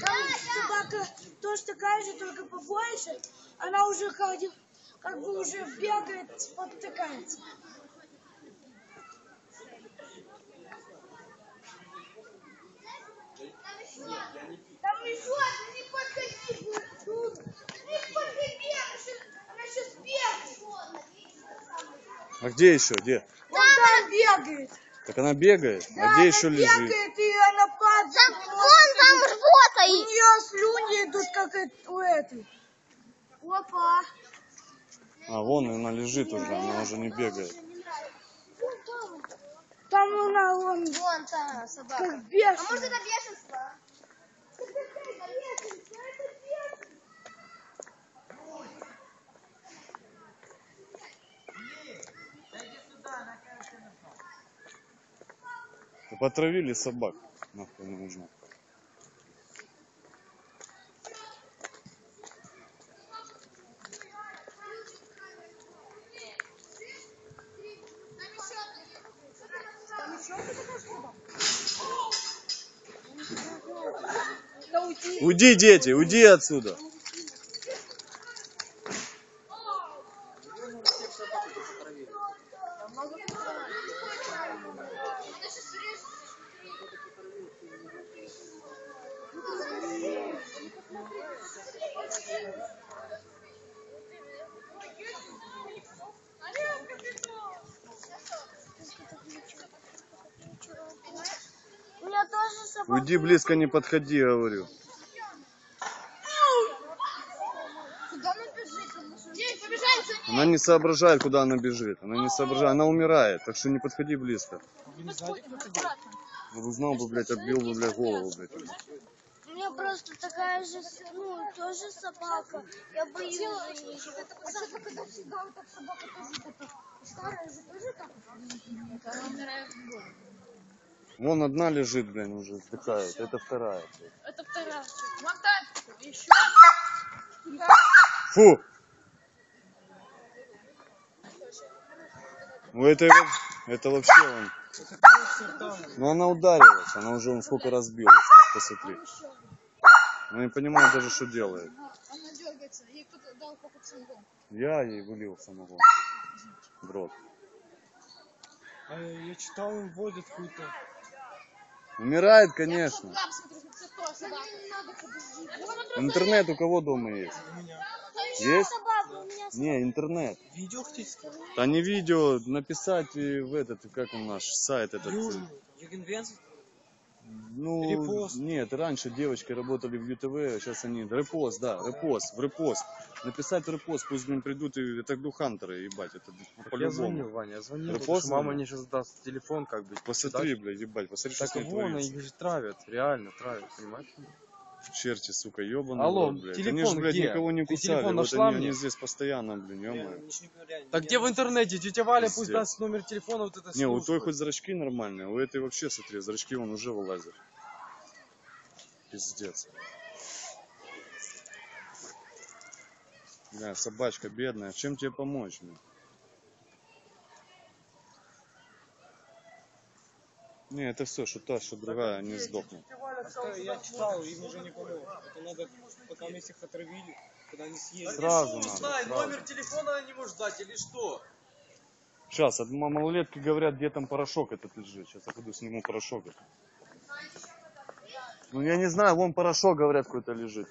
Там собака тоже такая же, только побольше. Она уже ходит, как бы уже бегает, спотыкается. Там еще одна, не подходи, не подходи, она сейчас бегает. А где еще? Где? Вон там бегает. Так она бегает? Да, а где еще она лежит? Бегает, и она падает. Вон там работает. У нее слюни идут, как у этой. Опа. А, вон она лежит уже, она уже не бегает. Там она, вон там собака. как бешеная. А может это бешенство? Потравили собак. Нахуй не нужно. Уйди, дети, уйди отсюда. У меня тоже собака. Уйди, близко не подходи, говорю. Она не соображает, куда она бежит. Она не соображает, она умирает. Так что не подходи близко. Ну, узнал бы, блядь, отбил бы, блядь, голову, блядь. У меня просто такая же, ну, тоже собака. Я боюсь за нее. Вон одна лежит, блядь, уже вздыхает. Это вторая. Блядь. Это вторая. Мотай. Еще. Фу! Ну это вообще он. Ну она ударилась, она уже сколько разбилась. Посмотри. Она не понимает даже, что делает. Она дергается. Ей кто-то дал какой-то самогон. Я ей вылил самогон в рот. А я читал, им вводят какую-то. Умирает, конечно. Я посмотрю, смотри, кто собака. Интернет у кого дома есть? У меня. Есть? Собака, у меня Не, интернет. Видео хотите сказать? А не видео, написать и в этот, как он наш сайт этот. Южный. Югенвенс? Ну, Репост. нет, раньше девочки работали в ЮТВ, а сейчас они... Репост, да, репост, в репост. Написать репост, пусть, блин, придут, и это глухантеры, ебать, это Я по-любому. звоню, Ваня, я звоню. Репост Потому что мама звоню? мне сейчас даст телефон, как бы. Посмотри, блядь, ебать, посмотри, что Так с ней вон, творится. их же травят, реально травят, понимаешь? Черти, сука, ебаный Алло, рот, блядь. телефон Они же, блядь, где? никого не Ты кусали, телефон вот нашла они мне? здесь постоянно, блин, ё-моё. Так где в интернете? Тетя Валя пусть Пиздец. даст номер телефона, вот это Не, у той слушаю. хоть зрачки нормальные, у этой вообще, смотри, зрачки вон уже вылазят. Пиздец. Бля, собачка бедная, чем тебе помочь, блин? Не, это все, что та, что другая, не сдохнет. Я читал, им уже не помог. Это надо, пока мы их отравили, когда они съели. Сразу надо, Знай, сразу. номер телефона не можешь дать или что? Сейчас, от малолетки говорят, где там порошок этот лежит. Сейчас я пойду сниму порошок. Ну я не знаю, вон порошок, говорят, какой-то лежит.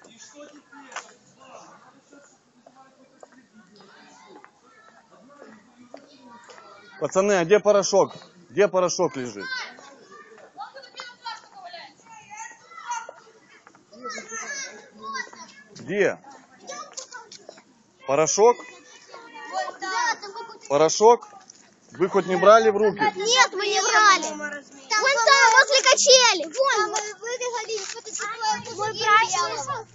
Пацаны, а где порошок? Где порошок лежит? Где? Порошок? Порошок? Вы хоть не брали в руки? Нет, мы не брали. Вон там, возле качели. Вон. Мы выбегали, что-то такое. Мой братец.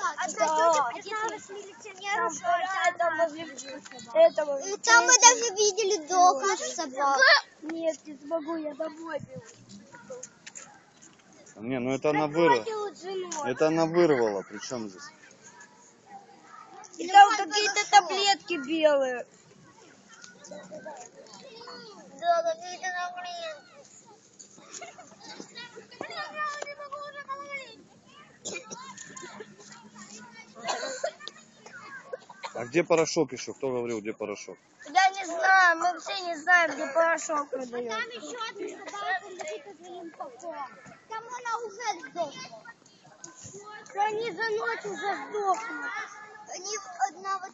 Там мы даже видели дохлых собак. Нет, не смогу, я домой бегу. Не, ну это она вырвала. Это она вырвала, причем здесь? И там какие-то таблетки белые. Да, какие-то таблетки. А где порошок еще? Кто говорил, где порошок? Я не знаю, мы все не знаем, где порошок продают. Там еще одна собака лежит за своим попом. Там она уже сдохла. Да они за ночь уже сдохнут. Они одна вот